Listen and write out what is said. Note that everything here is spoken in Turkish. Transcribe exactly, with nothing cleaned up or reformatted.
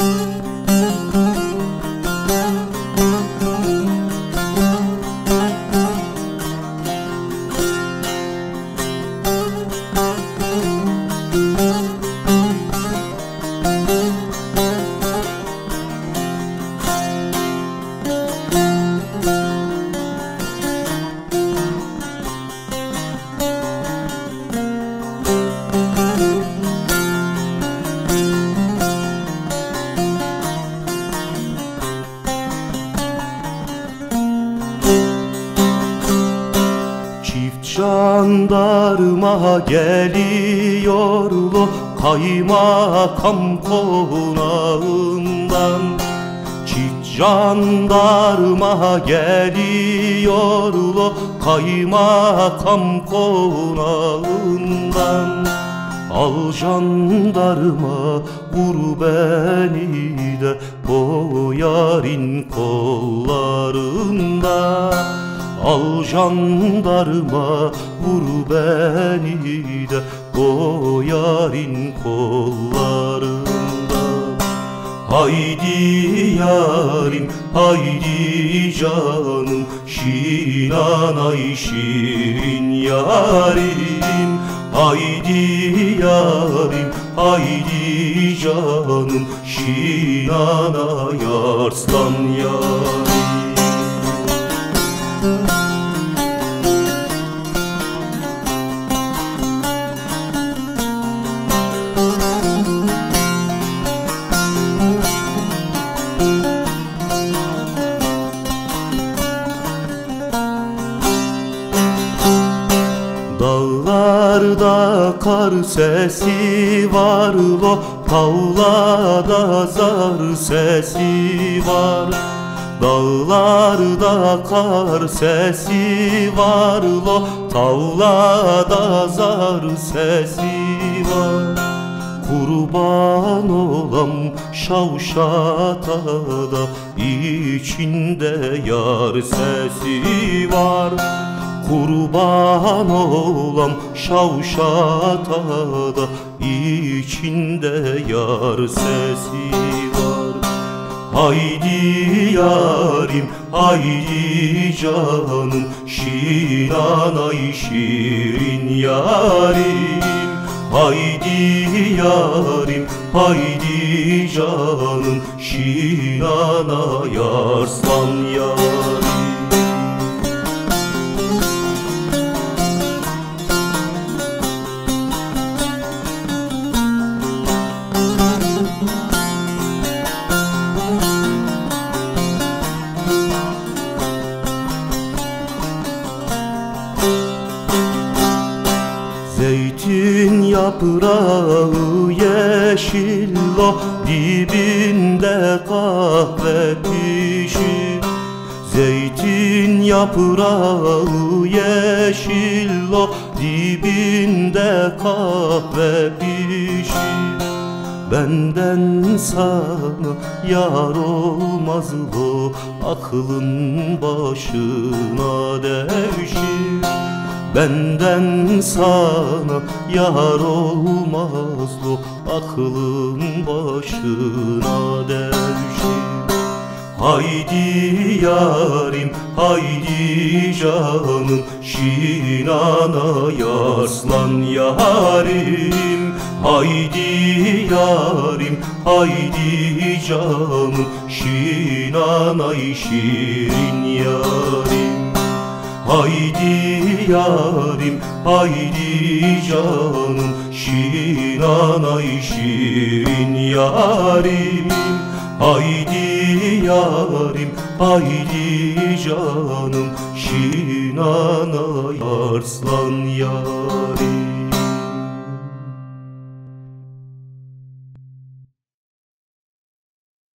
Jandarma geliyor lo kaymakam konağından. Çift jandarma geliyor lo kaymakam konağından. Al jandarma vur beni de o yarın kollarında. Al jandarma vur beni de o yarın kollarında. Haydi yarim, haydi canım, şinanay şirin yarim. Haydi yarim, haydi canım, şinanay arslan yarim. Dağlarda kar sesi var lo, tavlada zar sesi var. Dağlarda kar sesi var lo, tavlada zar sesi var. Kurban olam şavşata da içinde yar sesi var. Kurban olam şavşata da içinde yar sesi var. Haydi yarim, haydi canım, şinanay şirin yarim. Haydi yarim, haydi canım, şinanay arslan yarim. Zeytin yaprağı yeşil lo, dibinde kahve pişir. Zeytin yaprağı yeşil lo, dibinde kahve pişir. Benden sana yar olmaz lo, aklın başına devşir. Benden sana yar olmaz lo, aklın başına devşir. Haydi yarim, haydi canım, şinanay arslan yarim. Haydi yarim, haydi canım, şinanay şirin yarim. Haydi yarim, haydi canım, şinanay şirin yarim. Haydi yarim, haydi canım, şinanay arslan yarim.